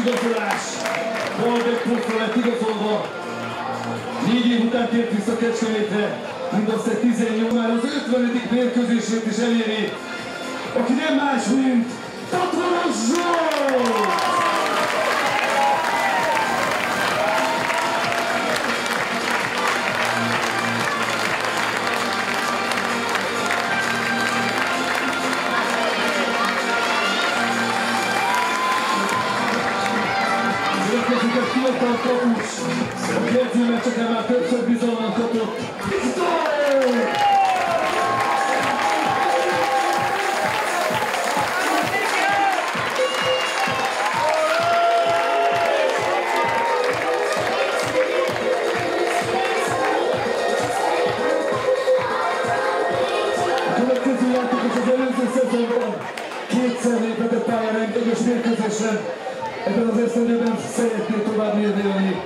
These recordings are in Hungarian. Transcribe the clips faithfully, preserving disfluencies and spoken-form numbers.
igazolás. Balbek Pusztra lett igazolva. Négy év után tért vissza Kecskemétre. Mindössze tizennyolc, már az ötvenedik mérkőzését is eléri, aki nem más, mint Tatvaros Zsolt! Érkezik egy fiatal kapus, a edzőmeccseken már többször bizalmat kapott. Következő játékos az előző szezonban kétszer lépett pályára egy egyes mérkőzésen. Ebben az eszemben szeretnél tovább mérni.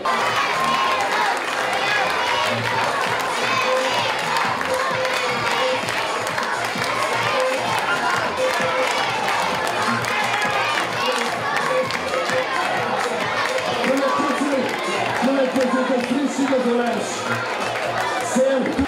Következő a friss igazolás. Szép!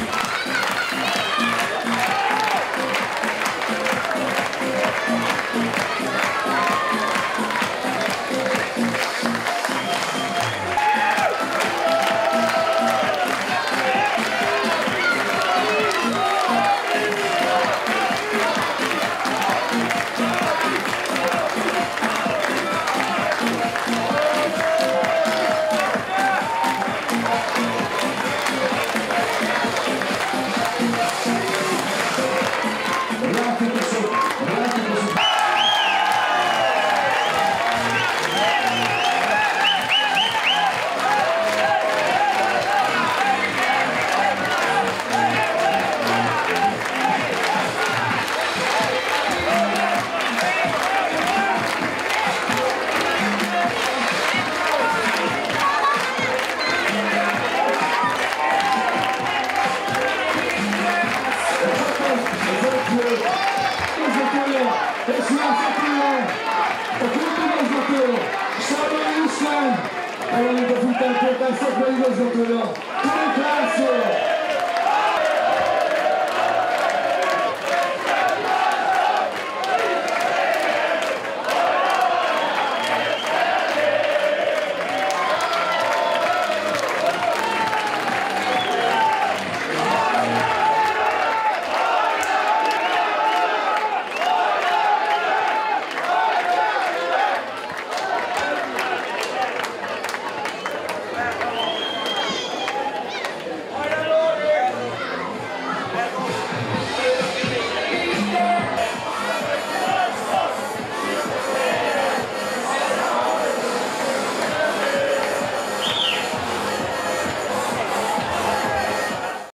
És játszatról, a klubigazgató, Sándor István, valamint a futárpoltár szakmai igazgatója.